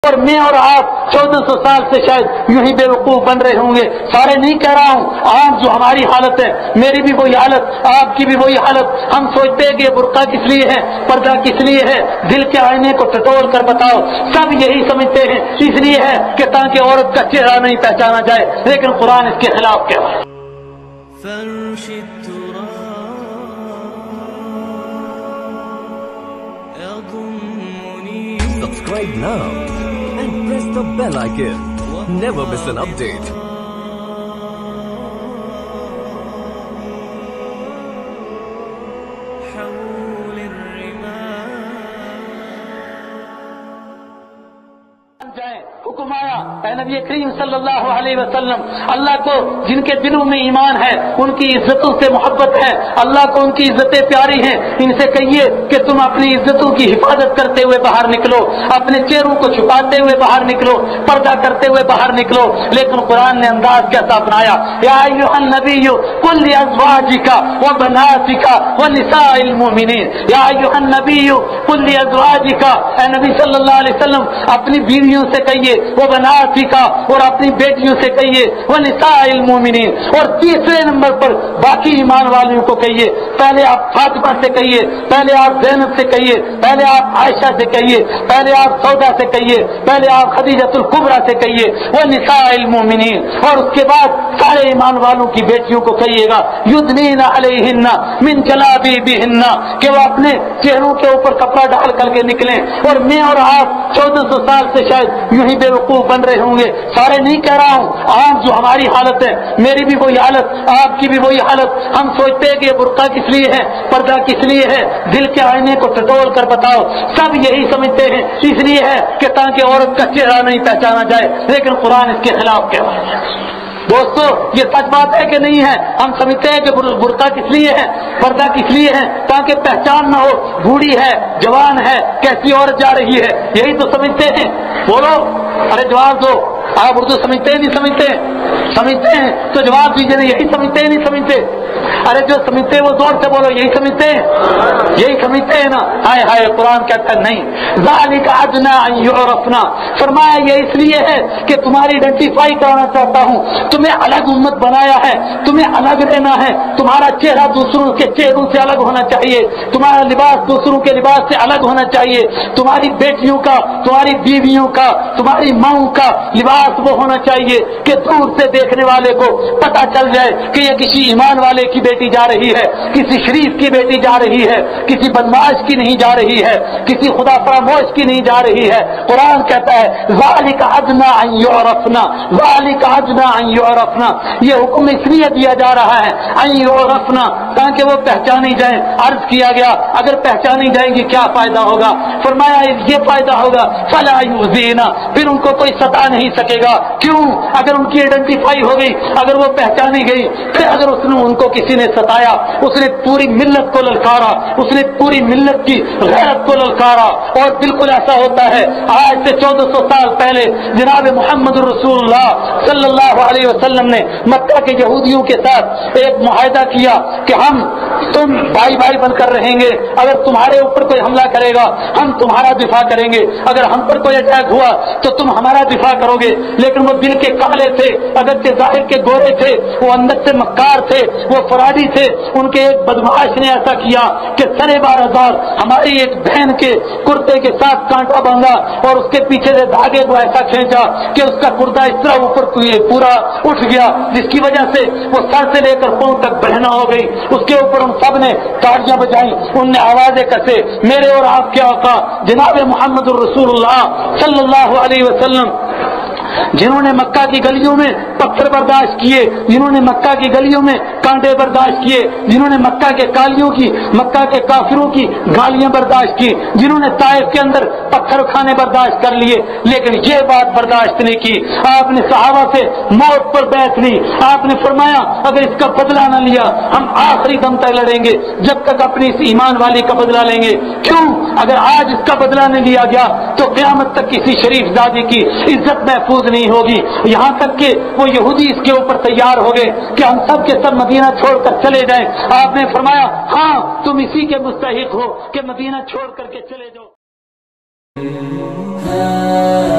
اور میں اور آپ 1400 سال سے شاید یوں ہی بیوقوف بن رہے ہوں گے. سارے نہیں کہہ رہا ہوں، عام جو ہماری حالت ہے، میری بھی وہی حالت، آپ کی بھی وہی حالت. ہم سوچتے ہیں کہ یہ برقع کس لیے ہے، پردہ کس لیے ہے، دل کے آئینے کو ٹٹول کر بتاؤ. سب یہی سمجھتے ہیں اس لیے ہے کہ تاکہ عورت کا چہرہ نہیں پہچانا جائے، لیکن قرآن اس کے خلاف کیا ہے. Subscribe now and press the bell icon. Never miss an update. حکم آیا اے نبی کریم صلی اللہ علیہ وسلم، اللہ کو جن کے دلوں میں ایمان ہے، ان کی عزتوں سے محبت ہے، اللہ کو ان کی عزتیں پیاری ہیں، ان سے کہیے کہ تم اپنی عزتوں کی حفاظت کرتے ہوئے باہر نکلو، اپنے چہروں کو چھپاتے ہوئے باہر نکلو، پردہ کرتے ہوئے باہر نکلو. لیکن قرآن نے انداز کیسا اپنایا، یا ایھا النبی قل لازواجک وبناتک ونساء المؤمنین. یا ایھا النبی قل لازواجک، اے نبی صلی اللہ علیہ وسلم اپنی بیویوں سے کہیے، وہ بناتک، اور اپنی بیٹیوں سے کہیے، وہ نساء المؤمنین. اور تیسرے نمبر پر باقی ایمان والوں کو کہیے. پہلے آپ فاطمہ سے کہیے، پہلے آپ زینب سے کہیے، پہلے آپ عائشہ سے کہیے، پہلے آپ سودا سے کہیے، پہلے آپ خدیجہ الکبریٰ سے کہیے، وہ نساء المؤمنین. اور اس کے بعد سارے ایمان والوں کی بیٹیوں کو کہیے گا یدنین علیہن من جلابیبہن، کہ وہ اپنے چہروں کے اوپر کپڑا ڈال کر کے نکلیں. اور میں اور آپ 1400 سال سے شاید یوں ہی بیوقوف بن رہے ہوں گے. سارے نہیں کہہ رہا ہوں، عام جو ہماری حالت ہے، میری بھی وہی حالت، آپ کی بھی وہی حالت. ہم سوچتے ہیں کہ یہ برقع کس لیے ہے، پردہ کس لیے ہے، دل کے آئینے کو ٹٹول کر بتاؤ. سب یہی سمجھتے ہیں اس لیے ہے کہ تاکہ عورت کا چہرہ نہیں پہچانا جائے، لیکن قرآن اس کے خلاف کیا ہے. دوستو یہ سچ بات ہے کہ نہیں ہے؟ ہم سمجھتے ہیں کہ برقع کس لیے ہے، پردہ کس لیے ہے، تاکہ پہچان نہ ہو بوڑھی ہے، جوان ہے، کیسی عورت جا رہی ہے. یہی تو سمجھتے ہیں. بولو، ارے جواب دو. آپ اردو سمجھتے ہیں نہیں سمجھتے ہیں؟ سمجھتے ہیں تو جواب دیجیے. نہیں یہی سمجھتے ہیں نہیں سمجھتے؟ ارے جو سمجھتے ہیں وہ زور سے بولو. یہی سمجھتے ہیں؟ یہی سمجھتے ہیں نا. ہائے ہائے، قرآن کہتا ہے نہیں، ذالک ادنیٰ ان یعرفنا. فرمایا یہ اس لیے ہے کہ تمہاری آئیڈینٹیفائی کرانا چاہتا ہوں، تمہیں الگ امت بنایا ہے، تمہیں الگ رہنا ہے. تمہارا چہرہ دوسروں کے چہروں سے الگ ہونا چاہیے، تمہارا لباس دوسروں کے لباس سے الگ ہونا چاہیے. تمہاری بیٹیوں کا، تمہاری بیویوں کا، تمہاری ماؤں کا لباس وہ ہونا چاہیے کہ دور سے دیکھنے والے کو پتا چل جائے کہ یہ کسی ایمان والے کی بیٹی جا رہی ہے، کسی شریف کی بیٹی جا رہی ہے، کسی بدمعاش کی نہیں جا رہی ہے، کسی خدا فراموش کی نہیں جا رہی ہے. قرآن کہتا ہے ذالک ادنیٰ ان یعرفنا، ذالک ادنیٰ ان یعرفنا. یہ حکم اس لیے دیا جا رہا ہے ان یعرفنا، تاکہ وہ پہچانی جائیں. عرض کیا گیا اگر پہچانی جائیں گی کیا فائدہ ہوگا؟ فرمایا یہ فائدہ ہوگا فلا یؤذینا، پھر ان کو کوئی ستا نہیں سکے گا. کیوں؟ اگر ان کی آئیڈینٹیفائی ہو گئی، اگر وہ پہچانی گئی، پھر اگر اس نے ان کو کسی نے ستایا، اس نے پوری ملت کو للکارا، اس نے پوری ملت کی غیرت کو للکارا. اور بالکل ایسا ہوتا ہے. آج سے 1400 سال پہلے جناب محمد رسول اللہ صلی اللہ علیہ وسلم نے مکہ کے یہودیوں کے ساتھ ایک معاہدہ کیا کہ تم بھائی بھائی بن کر رہیں گے. اگر تمہارے اوپر کوئی حملہ کرے گا ہم تمہارا دفاع کریں گے، اگر ہم پر کوئی اٹیک ہوا تو تم ہمارا دفاع کرو گے. لیکن وہ دل کے کالے تھے، اگرچہ ظاہر کے گورے تھے، وہ اندر سے مکار تھے، وہ فرادی تھے. ان کے ایک بدمعاش نے ایسا کیا کہ 12,500 ہماری ایک بہن کے کرتے کے ساتھ کانٹا باندھا اور اس کے پیچھے سے دھاگے کو ایسا کھینچا کہ اس کا کرتا اس طرح اوپر پورا اٹھ گیا، جس کی وجہ سے وہ سر سے لے کر پاؤں تک بہنا ہو گئی. اس کے اوپر ہم سب نے تاڑیاں بجائیں، ان نے آوازیں کسے. میرے اور آپ کے آقا جناب محمد الرسول اللہ صلی اللہ علیہ وسلم جنہوں نے مکہ کی گلیوں میں پتھر برداشت کیے، جنہوں نے مکہ کی گلیوں میں کانٹے برداشت کیے، جنہوں نے مکہ کے کالیوں کی، مکہ کے کافروں کی گالیاں برداشت کی، جنہوں نے طائف کے اندر پتھر کھانے برداشت کر لیے، لیکن یہ بات برداشت نہیں کی. آپ نے صحابہ سے موت پر بیعت لی. آپ نے فرمایا اگر اس کا بدلہ نہ لیا ہم آخری دم تک لڑیں گے جب تک اپنی اس ایمان والی کا بدلہ لیں گے. کیوں؟ اگر آج اس کا بدلہ نہیں لیا گیا تو قیامت تک کسی شریف زادی کی عزت محفوظ نہیں ہوگی. یہاں تک کہ وہ یہودی اس کے اوپر تیار ہو گئے کہ ہم سب کے سب مدینہ چھوڑ کر چلے جائیں. آپ نے فرمایا ہاں تم اسی کے مستحق ہو کہ مدینہ چھوڑ کر کے چلے جاؤ.